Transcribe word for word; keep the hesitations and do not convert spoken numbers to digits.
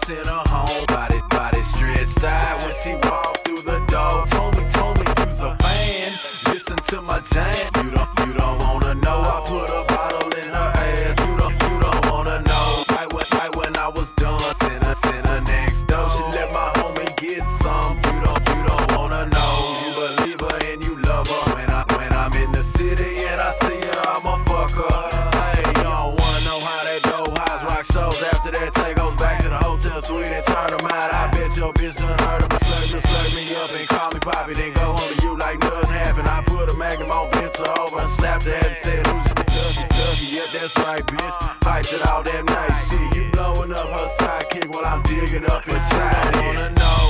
sent her home, body, body stretched out when she walked through the door. Told me, told me you's a fan, listen to my jam. You don't, you don't wanna know, I put a bottle in her ass. You don't, you don't wanna know. Right when, right when I was done, sent her, sent her next door. She let my homie get some. You don't, you don't wanna know. You believe her and you love her. When I, when I'm in the city and I see her, I'ma fuck her. Hey, you don't wanna know how that go. Highs rock shows. After that, take goes back to the hotel suite and turn them out. I bet your bitch done heard of me. Slurp me, slurp me up and call me Poppy. Then go home to you like nothing happened. I put a magnum on, bent her over and slapped her and said, who's your Ducky, Ducky? Yep, that's right, bitch. Piped it all damn nice shit. You blowing up her sidekick while I'm digging up inside. I wanna know.